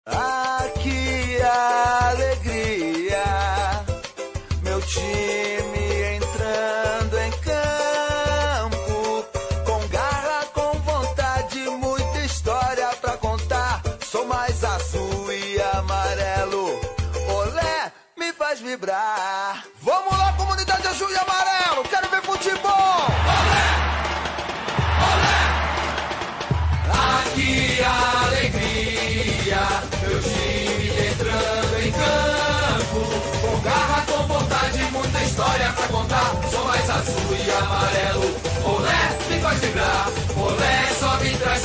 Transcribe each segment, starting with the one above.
Ah, que alegria, meu time entrando em campo, com garra, com vontade, muita história pra contar. Sou mais azul e amarelo, olé, me faz vibrar. Vamos lá, comunidade azul e amarelo, quero ver futebol. Olé, olé. Ah, que alegria, meu time entrando em campo, com garra, com vontade, muita história pra contar. Sou mais azul e amarelo, olé, me faz vibrar. Olé, só me traz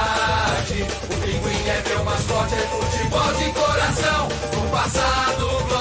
felicidade. O pinguim é meu mascote, é futebol de coração. No passado